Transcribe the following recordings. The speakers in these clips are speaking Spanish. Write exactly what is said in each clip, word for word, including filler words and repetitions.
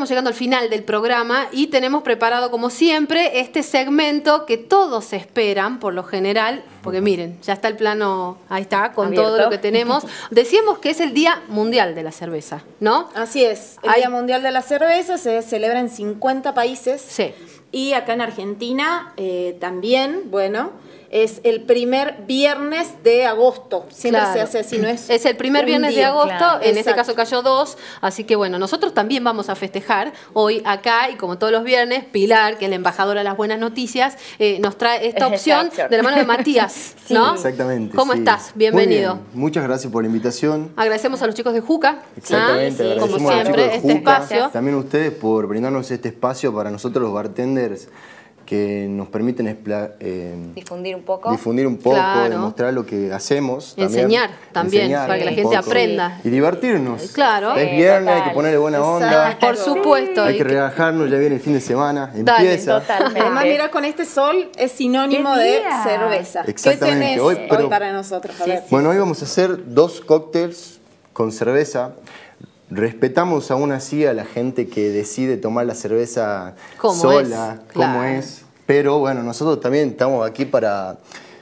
estamos llegando al final del programa y tenemos preparado, como siempre, este segmento que todos esperan, por lo general, porque miren, ya está el plano, ahí está, con abierto. todo lo que tenemos. Decíamos que es el Día Mundial de la Cerveza, ¿no? Así es, el Hay... Día Mundial de la Cerveza se celebra en cincuenta países. Sí. Y acá en Argentina eh, también, bueno, es el primer viernes de agosto. Siempre Claro. se hace así, ¿no es? Es el primer un viernes de día. agosto, Claro. en este Exacto. caso cayó dos, así que bueno, nosotros también vamos a festejar hoy acá y como todos los viernes, Pilar, que es la embajadora de las buenas noticias, eh, nos trae esta Es opción, esta opción. de la mano de Matías, Sí. ¿no? Exactamente. ¿Cómo sí. estás? Muy Bienvenido. bien. Muchas gracias por la invitación. Agradecemos a los chicos de Juca, Exactamente, ¿ah? Como agradecemos a los siempre, chicos de este Juca, espacio. también a ustedes por brindarnos este espacio para nosotros los bartenders que nos permiten expla- eh, Difundir un poco. difundir un poco, Claro. demostrar lo que hacemos. Enseñar también, para que la un gente poco. aprenda. Y divertirnos. Claro. Es Sí, viernes, hay total. que ponerle buena onda. Por supuesto. Hay y que que- relajarnos, ya viene el fin de semana. Dale, Empieza. Totalmente. Además, mira, con este sol es sinónimo ¡Qué de día! cerveza. Exactamente. ¿Qué tenés Hoy, hoy, pero- para nosotros? A ver. Bueno, hoy vamos a hacer dos cócteles con cerveza. Respetamos aún así a la gente que decide tomar la cerveza ¿Cómo sola, es? cómo Claro. es. Pero bueno, nosotros también estamos aquí para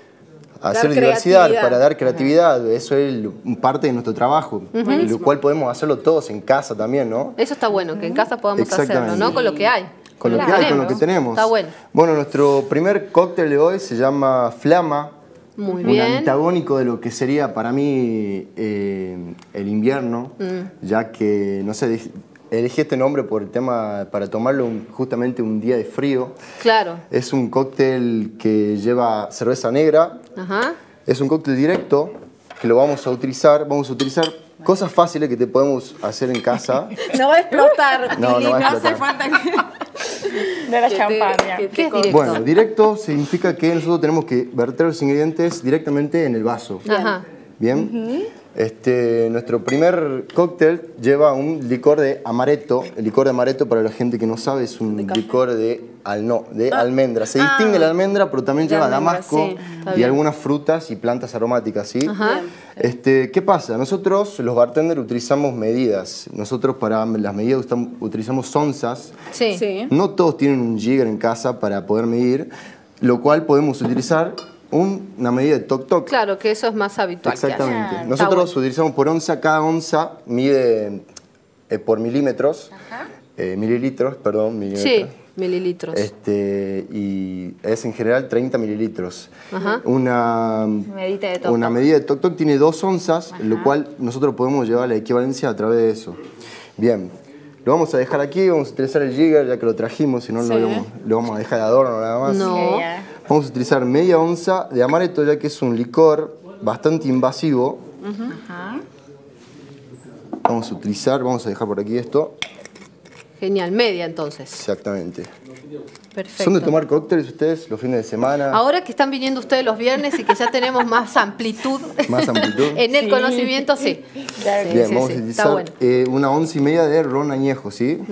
hacer Dar diversidad, creatividad. para dar creatividad. Eso es el- parte de nuestro trabajo, lo cual podemos hacerlo todos en casa también, ¿no? Eso está bueno, que en casa podamos hacerlo, Exactamente. ¿no? Con lo que hay. Con lo Claro. que hay, con lo que tenemos. Está bueno. Bueno, nuestro primer cóctel de hoy se llama Flama. Muy Un bien. antagónico de lo que sería para mí eh, el invierno, Mm. ya que, no sé, dej- elegí este nombre por el tema, para tomarlo un- justamente un día de frío. Claro. Es un cóctel que lleva cerveza negra, Ajá. es un cóctel directo que lo vamos a utilizar, vamos a utilizar cosas fáciles que te podemos hacer en casa. No va a explotar, No, Pili, no va a no hace explotar. falta que... De la que te- champaña. que te ¿Qué es con- directo? Bueno, directo significa que nosotros tenemos que verter los ingredientes directamente en el vaso. Ajá. Bien. Este, nuestro primer cóctel lleva un licor de amaretto. El licor de amaretto, para la gente que no sabe, es un licor de, al, no, de almendra. Se distingue la almendra, pero también De lleva almendra, damasco sí, está y bien. algunas frutas y plantas aromáticas, ¿sí? Ajá. Bien. Este, ¿qué pasa? Nosotros, los bartenders, utilizamos medidas. Nosotros para las medidas ustam- utilizamos onzas. Sí. Sí. No todos tienen un jigger en casa para poder medir, lo cual podemos utilizar un- una medida de toc-toc. Claro, que eso es más habitual. que haya. Exactamente. Está Nosotros utilizamos por onza, cada onza mide eh, por milímetros, eh, mililitros, perdón, milímetros. Sí, mililitros. Este, y es en general treinta mililitros. Ajá. Una, Medida de toc-toc. una medida de toc-toc tiene dos onzas, lo cual nosotros podemos llevar la equivalencia a través de eso. Bien, lo vamos a dejar aquí, vamos a utilizar el jigger ya que lo trajimos, si no Sí. lo, vamos, lo vamos a dejar de adorno nada más. No. Genial. Vamos a utilizar media onza de amaretto, ya que es un licor bastante invasivo. Ajá. Vamos a utilizar, vamos a dejar por aquí esto. Genial, media entonces. Exactamente. Perfecto. ¿Son de tomar cócteles ustedes los fines de semana? Ahora que están viniendo ustedes los viernes y que ya tenemos más amplitud, Más amplitud. en el Sí. conocimiento, sí. Claro que Sí, Bien, sí, vamos sí, a está utilizar bueno. eh, una once y media de ron añejo, ¿sí?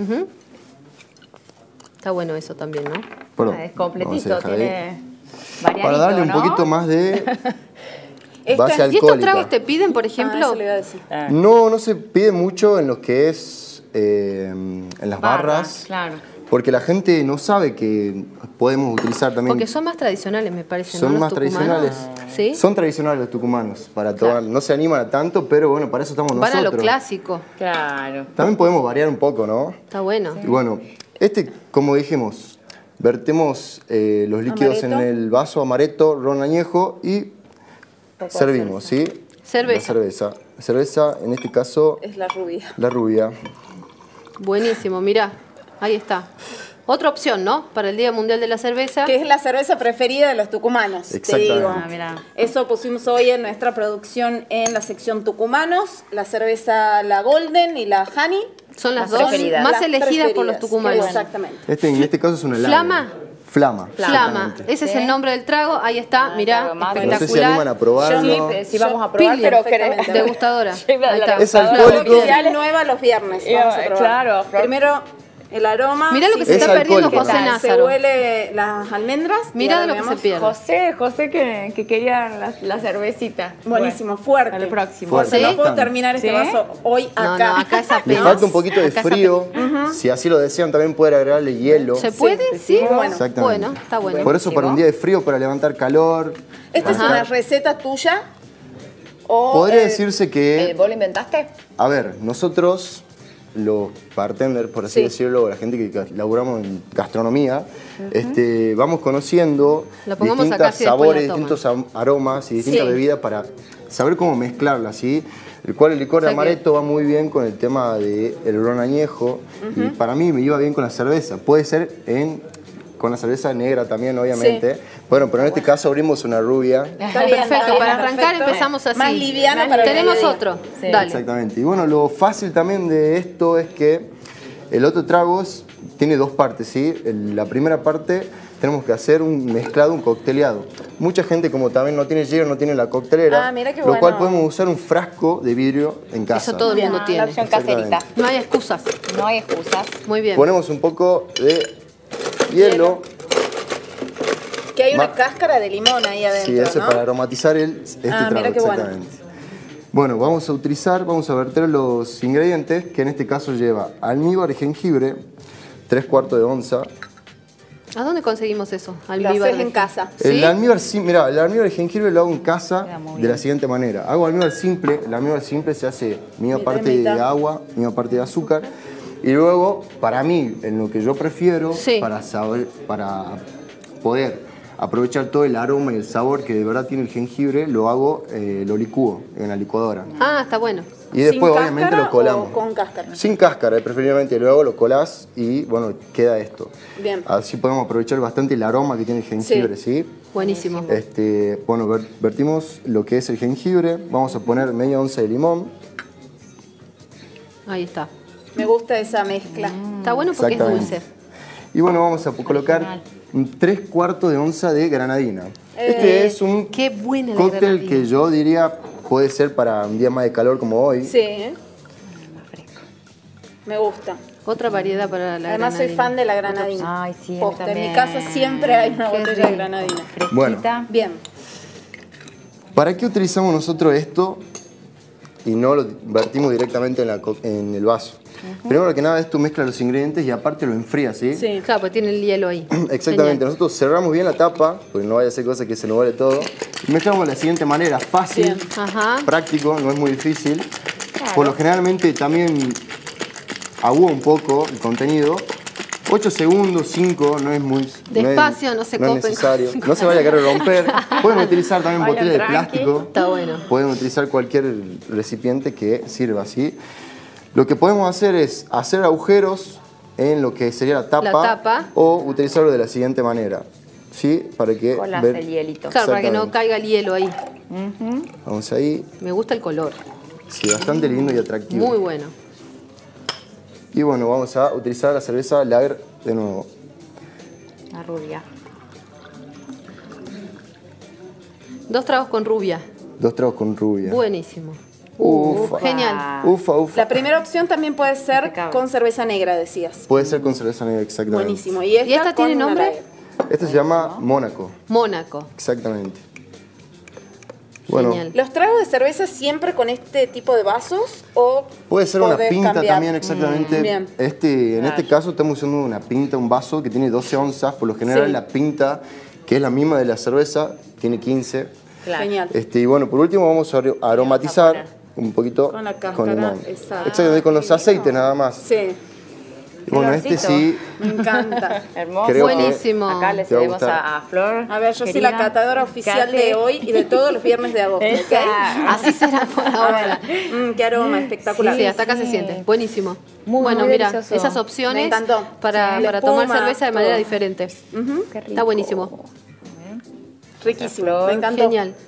Está bueno eso también, ¿no? Perdón, Ah, es vamos a completito, dejar ahí. tiene variadito, Para darle un ¿no? poquito más de Este- base ¿Y estos alcohólica. tragos te piden, por Ah, ejemplo? eso le iba a decir. Ah. No, no se pide mucho en lo que es eh, en las barras, Claro. porque la gente no sabe que podemos utilizar también. Porque son más tradicionales, me parece, Son ¿no? Los más tucumanos. tradicionales. ¿Sí? Son tradicionales los tucumanos para tomar. No se animan a tanto, pero bueno, para eso estamos Van a nosotros. lo clásico. Claro. También podemos variar un poco, ¿no? Está bueno. Y bueno, este, como dijimos, vertemos eh, los líquidos Amaretto. en el vaso amaretto, ron añejo y servimos, ¿sí? Cerveza. La cerveza. Cerveza, en este caso, Es la rubia. la rubia. Buenísimo, mirá. Ahí está. Otra opción, ¿no? Para el Día Mundial de la Cerveza. Que es la cerveza preferida de los tucumanos. Te Exactamente. digo. Ah, mirá. Eso pusimos hoy en nuestra producción en la sección tucumanos. La cerveza, la Golden y la Honey. Son las, Las dos preferidas. más Las elegidas por los preferidas. tucumanos. Exactamente. Este, en este caso es una lager. ¿Flama? Flama. Flama. exactamente. Ese es Sí. el nombre del trago. Ahí está, Ah, mirá. trago más. No Espectacular. sé si animan a probarlo. Sí, pero sí vamos a probar, Pili, pero perfectamente. queremos- Degustadora. Sí, la Ahí está. Es degustadora alcohólico. oficial. Oficial nueva los viernes. Y, Vamos a probar. claro, Flor. Primero el aroma. Mirá lo que sí, se Es está perdiendo alcohólico. José se Názaro. huele las almendras. y Mirá ahora de lo que se veamos. pierde. José, José que, que quería la, la cervecita. Buenísimo, Bueno, fuerte. al próximo. Fuerte. José, no ¿Sí? puedo terminar este ¿Sí? vaso hoy No, acá. no, acá es Le apenas. falta un poquito de Acá es frío. Si así lo desean, también pueden agregarle hielo. ¿Se puede? Sí, Sí. sí, bueno. Exactamente. Bueno, está bueno. Por eso, para un día de frío, para levantar calor. ¿Esta es Ajá. una receta tuya? O, Podría eh, decirse Eh, que, ¿Vos lo inventaste? a ver, nosotros, los bartenders, por así Sí. decirlo, la gente que laburamos en gastronomía, este, vamos conociendo Lo pongamos distintos acá, si después sabores, la toman. distintos am- aromas y distintas Sí. bebidas para saber cómo mezclarlas, ¿sí? El cual el licor de O sea que- amaretto va muy bien con el tema del ron añejo y para mí me iba bien con la cerveza. Puede ser en, con la cerveza negra también, obviamente. Bueno, pero en este caso abrimos una rubia. Está bien, Perfecto, está bien, para arrancar perfecto. empezamos así. Más liviano para el Tenemos mediodía. otro. Sí. Dale. Exactamente. Y bueno, lo fácil también de esto es que el otro trago es- tiene dos partes, ¿sí? El- la primera parte tenemos que hacer un mezclado, un cocteleado. Mucha gente, como también no tiene hielo, no tiene la coctelera, Ah, mira qué lo bueno. cual podemos usar un frasco de vidrio en casa. Eso todo el Bien. mundo Ah, tiene. la opción Exactamente. caserita. No hay excusas. No hay excusas. Muy bien. Ponemos un poco de hielo. Que hay una Ma- cáscara de limón ahí adentro, Sí, eso ¿no? para aromatizar el, este Ah, trago, mira qué bueno. exactamente. Bueno, vamos a utilizar, vamos a verter los ingredientes, que en este caso lleva almíbar y jengibre, tres cuartos de onza. ¿A dónde conseguimos eso? Lo Almíbar haces de- en casa. ¿Sí? El almíbar, sí, mira, el almíbar y jengibre lo hago en casa Queda muy de bien. la siguiente manera. Hago almíbar simple, el almíbar simple se hace misma Mitad y parte mitad. de agua, misma parte de azúcar. Y luego, para mí, en lo que yo prefiero, Sí. para saber, para poder aprovechar todo el aroma y el sabor que de verdad tiene el jengibre, lo hago, eh, lo licúo en la licuadora. Ah, está bueno. Y después, ¿Sin obviamente, cáscara lo colamos. o con cáscara? Sin cáscara, preferiblemente. Luego lo colás y, bueno, queda esto. Bien. Así podemos aprovechar bastante el aroma que tiene el jengibre, ¿sí? Buenísimo. Este, bueno, ver- vertimos lo que es el jengibre. Vamos a poner media onza de limón. Ahí está. Me gusta esa mezcla. Está bueno porque es Exactamente. dulce. Y bueno, vamos a colocar un tres cuartos de onza de granadina. Este es un Qué buena la cóctel granadina. que yo diría puede ser para un día más de calor como hoy. Sí. ¿eh? Me gusta. Otra variedad para la Además soy granadina. fan de la granadina. Ay, sí, a mí Posta, en mi también. casa siempre hay una Qué botella rico. de granadina. Bueno. Fresquita. Bien. ¿Para qué utilizamos nosotros esto y no lo vertimos directamente en, la co- en el vaso? Primero que nada, esto mezcla los ingredientes y aparte lo enfría, ¿sí? Sí. Claro, porque tiene el hielo ahí. Exactamente, Genial. nosotros cerramos bien la tapa, porque no vaya a ser cosa que se nos vale todo. Y mezclamos de la siguiente manera, fácil, Bien. Ajá. práctico, no es muy difícil. Por lo generalmente también agua un poco el contenido. ocho segundos, cinco, no es muy... Despacio, es, no se no es copen. necesario. No se vaya a querer romper. Pueden utilizar también Vayan botellas de tranqui. plástico. Está bueno. Pueden utilizar cualquier recipiente que sirva así. Lo que podemos hacer es hacer agujeros en lo que sería la tapa, La tapa. o utilizarlo de la siguiente manera, ¿sí? Para que Colas ver- el hielito. Claro, para que no Exactamente. caiga el hielo ahí. Vamos ahí, Me gusta el color. sí, bastante lindo y atractivo. Muy bueno. Y bueno, vamos a utilizar la cerveza Lager de nuevo. La rubia. Dos tragos con rubia. Dos tragos con rubia. Buenísimo. Ufa. Genial. Ufa, ufa. La primera opción también puede ser Impecable. con cerveza negra, decías. Puede ser con cerveza negra, exactamente. Buenísimo. ¿Y esta, ¿Y esta tiene con una nombre? lager. Este se llama Mónaco, Mónaco. exactamente. Bueno, Genial. ¿Los tragos de cerveza siempre con este tipo de vasos o puede ser una podés pinta cambiar? también, exactamente. Mm, bien. Este, en este Claro. caso estamos usando una pinta, un vaso que tiene doce onzas. Por lo general Sí. la pinta, que es la misma de la cerveza, tiene quince. Claro. Genial. Este, y bueno, por último vamos a aro- aromatizar un poquito Con la cáscara, limón. exacto. Exactamente, con los aceites nada más. Sí, Y bueno, este Olorcito. sí, me encanta. Hermoso. Creo que Buenísimo. Acá le te va a cedemos gustar. a, a Flor. A ver, yo soy querida. la catadora oficial Cate. de hoy y de todos los viernes de agosto. ¿ok? Esa. Así será por ahora. Mm, qué aroma espectacular. Sí, hasta acá se sí. siente. Buenísimo. Muy, bueno, muy mira, delicioso. esas opciones Me encantó. para, Sí. para La tomar espuma, cerveza de manera todo. diferente. Qué rico. Está buenísimo. Riquísimo, Flor. me encantó. Genial.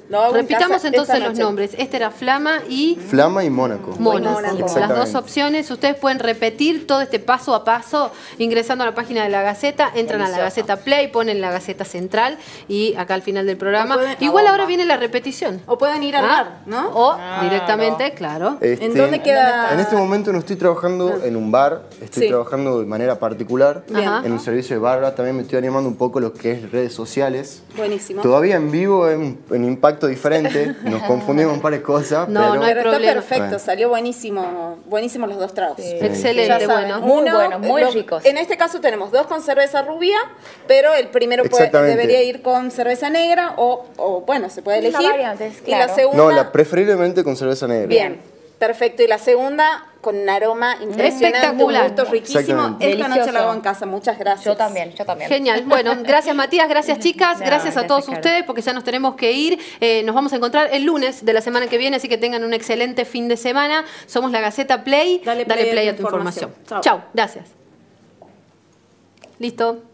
Lo hago en Repitamos casa entonces esta los noche. nombres. Este era Flama y Flama y Mónaco. Mónaco. Mónaco. Las Exactamente. dos opciones. Ustedes pueden repetir todo este paso a paso ingresando a la página de La Gaceta. Entran a La Delicioso. Gaceta Play, ponen La Gaceta Central y acá al final del programa. O pueden- Igual la ahora bomba. viene la repetición. O pueden ir al Ah, bar, ¿no? O directamente, claro. Este, ¿En dónde queda? En este momento no estoy trabajando en un bar, estoy Sí. trabajando de manera particular Bien. en un servicio de barra. También me estoy animando un poco lo que es redes sociales. Buenísimo. Todavía en vivo, en, en impacto diferente. Nos confundimos un par de cosas. No, pero no hay Pero está problema. perfecto, Bueno. salió buenísimo, buenísimos los dos tragos. Excelente, Ya saben, bueno. Muy uno, buenos, muy los- ricos. En este caso tenemos dos con cerveza rubia, pero el primero puede- Exactamente. debería ir con cerveza negra o, o, bueno, se puede Una elegir. variantes, Y la claro. segunda, No, la preferiblemente con cerveza negra. bien, perfecto. Y la segunda con un aroma impresionante, un Espectacular. gusto riquísimo. Exactamente. Esta noche la Delicioso. hago en casa, muchas gracias. Yo también, yo también. Genial. Bueno, gracias Matías, gracias chicas, No, gracias a gracias, todos Carlos. ustedes porque ya nos tenemos que ir. Eh, nos vamos a encontrar el lunes de la semana que viene, así que tengan un excelente fin de semana. Somos La Gaceta Play. Dale Dale play play a a tu tu información. información. Chao. Chao, gracias. Listo.